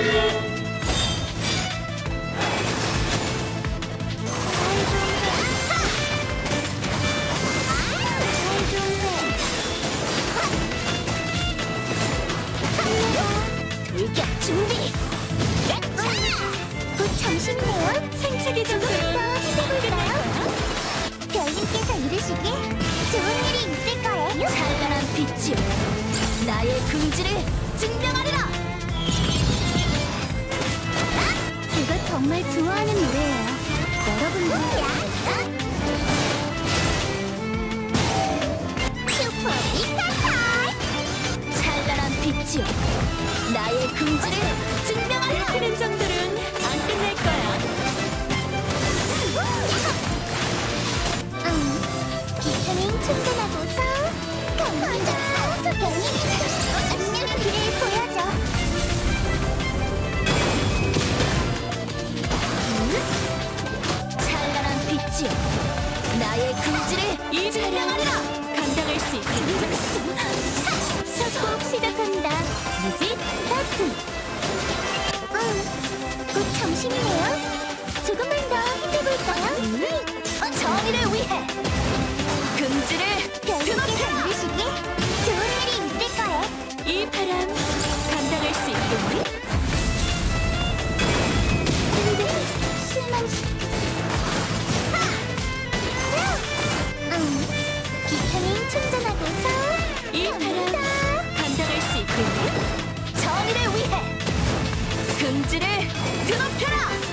돌격 준비! 곧 점심이네요. 생채기 정도는 해볼까요? 별님께서 이르시길 좋은 일이 있을 거예요. 찬란한 빛이요, 나의 긍지를 증명하리라! 제가 정말 좋아하는 노래예요. 여러분들 슈퍼 이카타! 찬란한 빛이요, 나의 긍지를 증명하리라! 그런 정도는 안 끝날 거야. 비타민 충전하고서 갑니다. 별님, 안녕 길을 보여줘. 찬란한 빛이요, 나의 긍지를 증명하리라! 감당할 수 있게 수업 시작합니다. 뮤직 스타트. 곧 점심이네요. 조금만 더 힘내볼까요? 정의를 위해 긍지를 드높여라! 이루시길 좋은 일이 있을 거예요. 이 바람 감당할 수 있겠니? 근데 실망. 비타민 충전하고서 이 바람 감당할 수 있겠니? 정의를 위해 긍지를 드높여라!